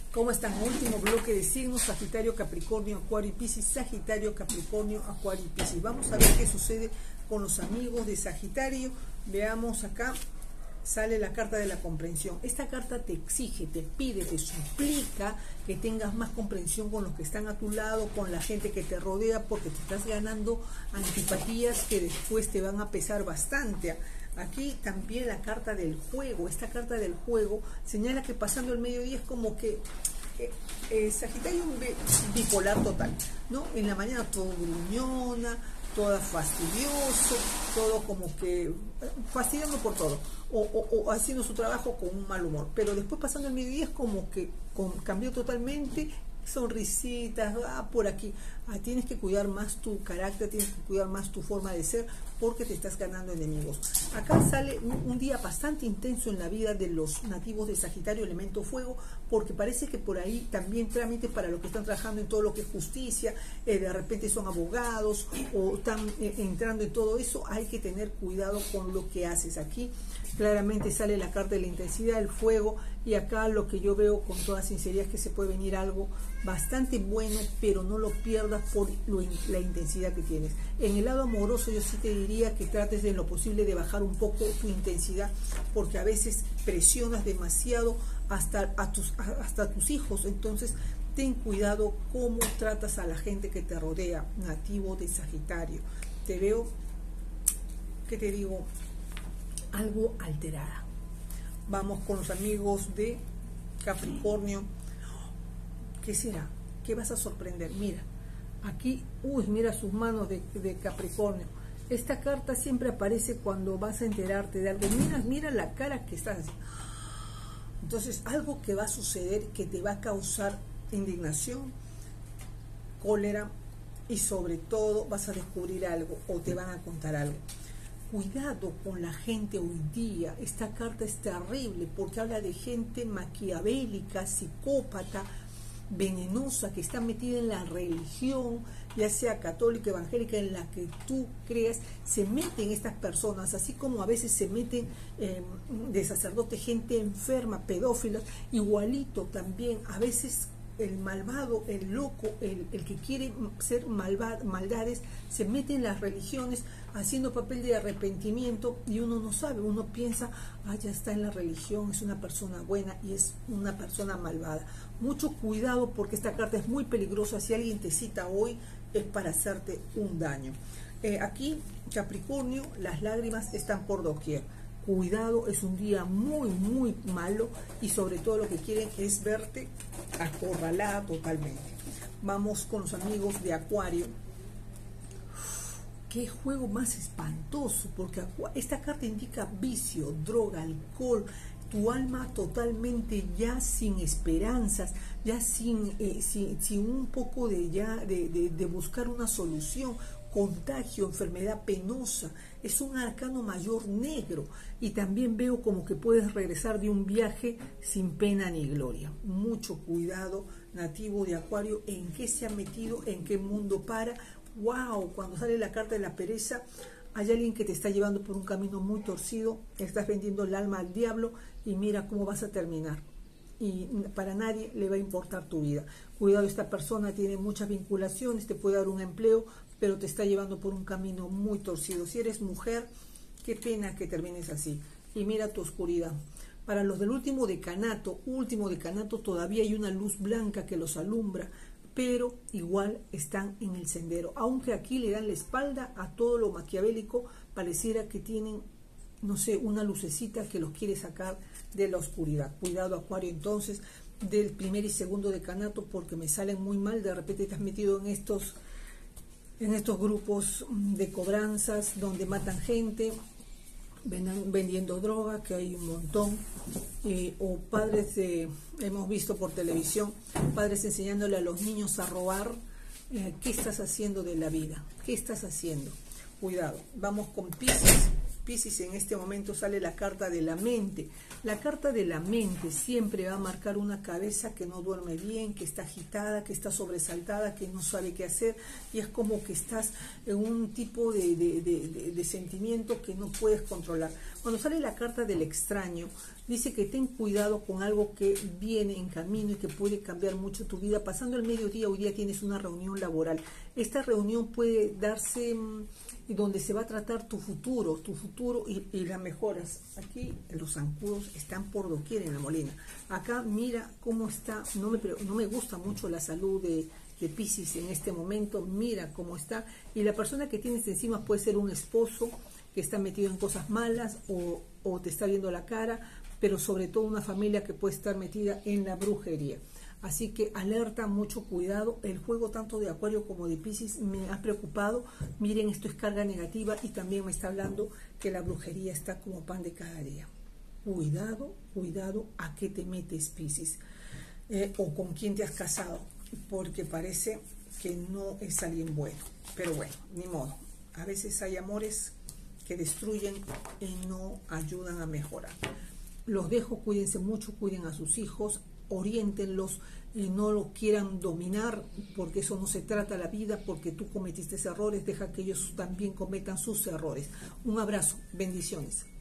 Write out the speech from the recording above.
¿Cómo están? Último bloque de signos: Sagitario, Capricornio, Acuario y Piscis. Sagitario, Capricornio, Acuario y Piscis. Vamos a ver qué sucede con los amigos de Sagitario. Veamos acá. Sale la carta de la comprensión. Esta carta te exige, te pide, te suplica que tengas más comprensión con los que están a tu lado, con la gente que te rodea, porque te estás ganando antipatías que después te van a pesar bastante. Aquí también la carta del juego. Esta carta del juego señala que pasando el mediodía es como que Sagitario es un bipolar total, ¿no? En la mañana todo gruñona, todo fastidioso, todo como que fastidiando por todo, o haciendo su trabajo con un mal humor, pero después pasando el mediodía es como que cambió totalmente, sonrisitas, por aquí. Tienes que cuidar más tu carácter, tienes que cuidar más tu forma de ser, porque te estás ganando enemigos. Acá sale un día bastante intenso en la vida de los nativos de Sagitario, elemento fuego, porque parece que por ahí también trámites para los que están trabajando en todo lo que es justicia, de repente son abogados o están entrando en todo eso. Hay que tener cuidado con lo que haces. Aquí claramente sale la carta de la intensidad, el fuego, y acá lo que yo veo con toda sinceridad es que se puede venir algo bastante bueno, pero no lo pierdas por la intensidad que tienes. En el lado amoroso yo sí te diría que trates de lo posible de bajar un poco tu intensidad, porque a veces presionas demasiado hasta tus hijos. Entonces ten cuidado cómo tratas a la gente que te rodea, nativo de Sagitario. Te veo, ¿qué te digo? Algo alterada. Vamos con los amigos de Capricornio. ¿Qué será? ¿Qué vas a sorprender? Mira, aquí, mira sus manos de Capricornio. Esta carta siempre aparece cuando vas a enterarte de algo. Mira la cara que estás haciendo. Entonces, algo que va a suceder que te va a causar indignación, cólera, y sobre todo vas a descubrir algo o te van a contar algo. Cuidado con la gente hoy día. Esta carta es terrible porque habla de gente maquiavélica, psicópata, venenosa, que está metida en la religión, ya sea católica, evangélica, en la que tú creas. Se meten estas personas, así como a veces se meten de sacerdote gente enferma, pedófilos, igualito también. A veces el malvado, el loco, el que quiere ser maldades, se mete en las religiones haciendo papel de arrepentimiento, y uno no sabe, uno piensa, ya está en la religión, es una persona buena, y es una persona malvada. Mucho cuidado, porque esta carta es muy peligrosa. Si alguien te cita hoy es para hacerte un daño. Aquí, Capricornio, las lágrimas están por doquier. Cuidado, es un día muy malo, y sobre todo lo que quieren es verte acorralada totalmente. Vamos con los amigos de Acuario. Qué juego más espantoso, porque esta carta indica vicio, droga, alcohol, tu alma totalmente ya sin esperanzas, ya sin un poco de buscar una solución. Contagio, enfermedad penosa. Es un arcano mayor negro, y también veo como que puedes regresar de un viaje sin pena ni gloria. Mucho cuidado, nativo de Acuario, en qué se ha metido, en qué mundo para. Wow, cuando sale la carta de la pereza, hay alguien que te está llevando por un camino muy torcido, estás vendiendo el alma al diablo, y mira cómo vas a terminar. Y para nadie le va a importar tu vida. Cuidado, esta persona tiene muchas vinculaciones, te puede dar un empleo, pero te está llevando por un camino muy torcido. Si eres mujer, qué pena que termines así. Y mira tu oscuridad. Para los del último decanato, todavía hay una luz blanca que los alumbra, pero igual están en el sendero. Aunque aquí le dan la espalda a todo lo maquiavélico, pareciera que tienen, no sé, una lucecita que los quiere sacar de la oscuridad. Cuidado, Acuario, entonces, del primer y segundo decanato, porque me salen muy mal. De repente estás metido en estos grupos de cobranzas donde matan gente, vendiendo droga, que hay un montón, o padres, hemos visto por televisión, padres enseñándole a los niños a robar. ¿Qué estás haciendo de la vida? ¿Qué estás haciendo? Cuidado. Vamos con Piscis. Piscis, en este momento sale la carta de la mente. La carta de la mente siempre va a marcar una cabeza que no duerme bien, que está agitada, que está sobresaltada, que no sabe qué hacer, y es como que estás en un tipo de sentimiento que no puedes controlar. Cuando sale la carta del extraño, dice que ten cuidado con algo que viene en camino y que puede cambiar mucho tu vida. Pasando el mediodía, hoy día tienes una reunión laboral. Esta reunión puede darse y donde se va a tratar tu futuro y las mejoras. Aquí los zancudos están por doquier en la Molina. Acá mira cómo está, no me gusta mucho la salud de Piscis en este momento, mira cómo está, y la persona que tienes encima puede ser un esposo que está metido en cosas malas o te está viendo la cara, pero sobre todo una familia que puede estar metida en la brujería. Así que alerta, mucho cuidado. El juego tanto de Acuario como de Piscis me ha preocupado. Miren, esto es carga negativa y también me está hablando que la brujería está como pan de cada día. Cuidado, cuidado a qué te metes, Piscis, o con quién te has casado, porque parece que no es alguien bueno. Pero bueno, ni modo. A veces hay amores que destruyen y no ayudan a mejorar. Los dejo, cuídense mucho, cuiden a sus hijos, oriéntenlos, no lo quieran dominar, porque eso no se trata la vida, porque tú cometiste errores, deja que ellos también cometan sus errores. Un abrazo, bendiciones.